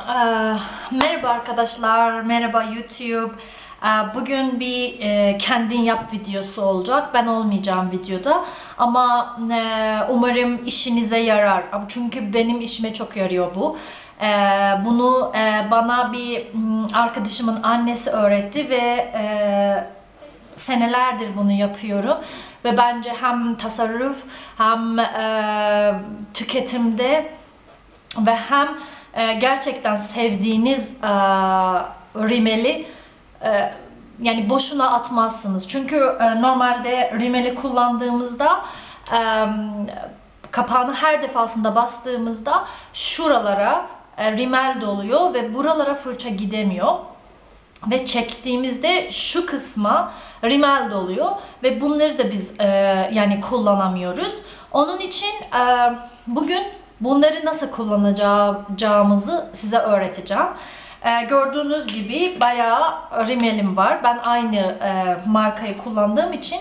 Merhaba arkadaşlar, merhaba YouTube. Bugün bir kendin yap videosu olacak. Ben olmayacağım videoda ama umarım işinize yarar. Çünkü benim işime çok yarıyor bu. Bunu bana bir arkadaşımın annesi öğretti ve senelerdir bunu yapıyorum. Ve bence hem tasarruf hem tüketimde ve hem gerçekten sevdiğiniz rimeli yani boşuna atmazsınız. Çünkü normalde rimeli kullandığımızda kapağını her defasında bastığımızda şuralara rimel doluyor ve buralara fırça gidemiyor. Ve çektiğimizde şu kısma rimel doluyor ve bunları da biz yani kullanamıyoruz. Onun için bugün bunları nasıl kullanacağımızı size öğreteceğim. Gördüğünüz gibi bayağı rimelim var. Ben aynı markayı kullandığım için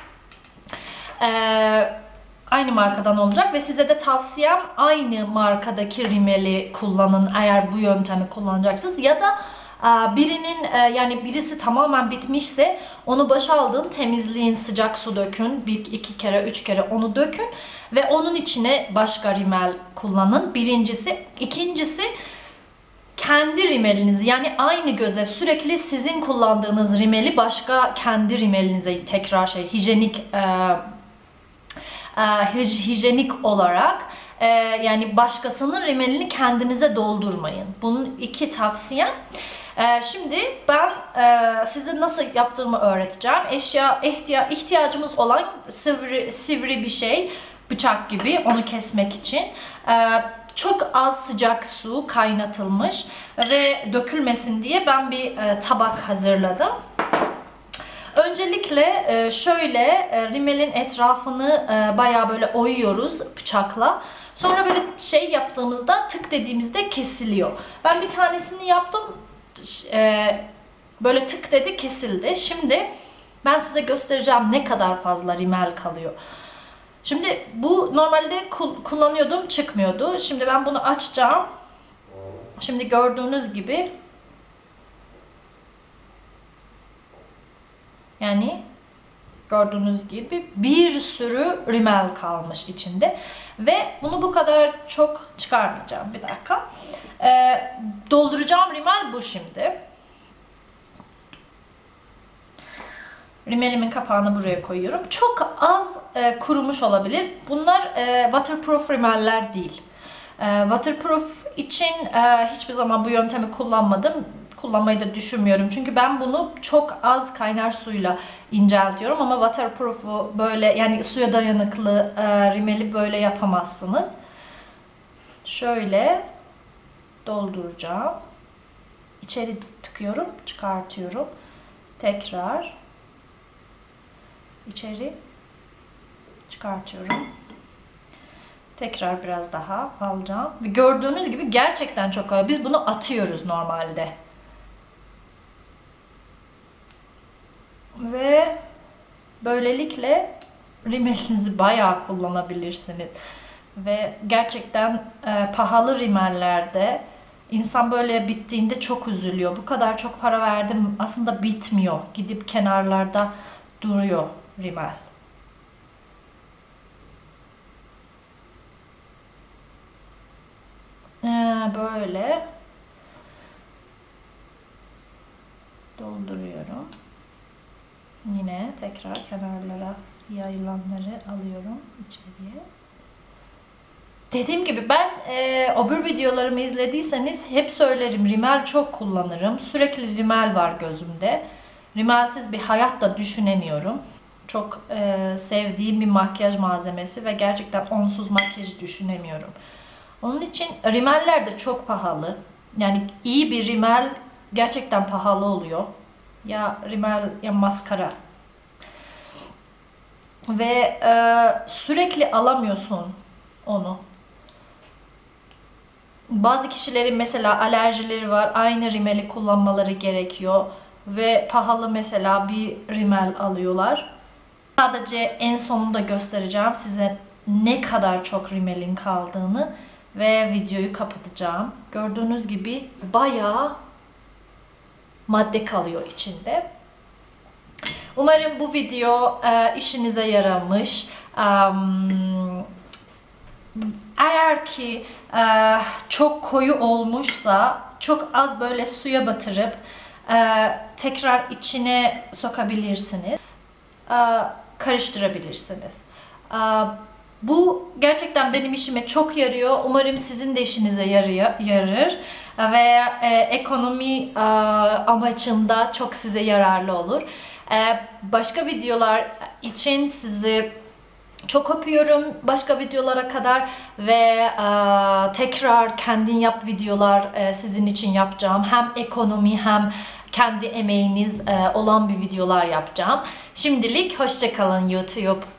aynı markadan olacak ve size de tavsiyem aynı markadaki rimeli kullanın eğer bu yöntemi kullanacaksınız ya da birinin yani birisi tamamen bitmişse onu boşaltın, temizleyin, sıcak su dökün, iki kere, üç kere onu dökün ve onun içine başka rimel kullanın. Birincisi. İkincisi, kendi rimelinizi yani aynı göze sürekli sizin kullandığınız rimeli başka kendi rimelinize tekrar hijyenik olarak yani başkasının rimelini kendinize doldurmayın. Bunun iki tavsiyem. Şimdi ben size nasıl yaptığımı öğreteceğim. İhtiyacımız olan sivri bir şey, bıçak gibi onu kesmek için. Çok az sıcak su kaynatılmış ve dökülmesin diye ben bir tabak hazırladım. Öncelikle şöyle rimelin etrafını bayağı böyle oyuyoruz bıçakla. Sonra böyle şey yaptığımızda tık dediğimizde kesiliyor. Ben bir tanesini yaptım. Böyle tık dedi kesildi. Şimdi ben size göstereceğim ne kadar fazla rimel kalıyor. Şimdi bu normalde kullanıyordum, çıkmıyordu. Şimdi ben bunu açacağım. Şimdi gördüğünüz gibi yani gördüğünüz gibi bir sürü rimel kalmış içinde. Ve bunu bu kadar çok çıkarmayacağım. Bir dakika. Dolduracağım rimel bu şimdi. Rimelimin kapağını buraya koyuyorum. Çok az kurumuş olabilir. Bunlar waterproof rimeller değil. Waterproof için hiçbir zaman bu yöntemi kullanmadım. Kullanmayı da düşünmüyorum. Çünkü ben bunu çok az kaynar suyla inceltiyorum. Ama waterproof'u böyle yani suya dayanıklı rimeli böyle yapamazsınız. Şöyle dolduracağım. İçeri tıkıyorum, çıkartıyorum. Tekrar içeri çıkartıyorum. Tekrar biraz daha alacağım. Ve gördüğünüz gibi gerçekten çok kolay. Biz bunu atıyoruz normalde. Ve böylelikle rimelinizi bayağı kullanabilirsiniz. Ve gerçekten pahalı rimellerde insan böyle bittiğinde çok üzülüyor. Bu kadar çok para verdim aslında bitmiyor. Gidip kenarlarda duruyor rimel. Böyle dolduruyorum. Yine tekrar kenarlara yayılanları alıyorum içeriye. Dediğim gibi ben öbür videolarımı izlediyseniz hep söylerim, rimel çok kullanırım. Sürekli rimel var gözümde. Rimelsiz bir hayat da düşünemiyorum. Çok sevdiğim bir makyaj malzemesi ve gerçekten onsuz makyajı düşünemiyorum. Onun için rimeller de çok pahalı. Yani iyi bir rimel gerçekten pahalı oluyor. Ya rimel ya maskara. Ve sürekli alamıyorsun onu. Bazı kişilerin mesela alerjileri var. Aynı rimeli kullanmaları gerekiyor. Ve pahalı mesela bir rimel alıyorlar. Sadece en sonunda göstereceğim size ne kadar çok rimelin kaldığını. ve videoyu kapatacağım. Gördüğünüz gibi bayağı madde kalıyor içinde. Umarım bu video işinize yaramış. Eğer ki çok koyu olmuşsa çok az böyle suya batırıp tekrar içine sokabilirsiniz. Karıştırabilirsiniz. Bu gerçekten benim işime çok yarıyor. Umarım sizin de işinize yarır ve ekonomi amacında çok size yararlı olur. Başka videolar için sizi çok öpüyorum. Başka videolara kadar ve tekrar kendin yap videolar sizin için yapacağım. Hem ekonomi hem kendi emeğiniz olan bir videolar yapacağım. Şimdilik hoşça kalın YouTube.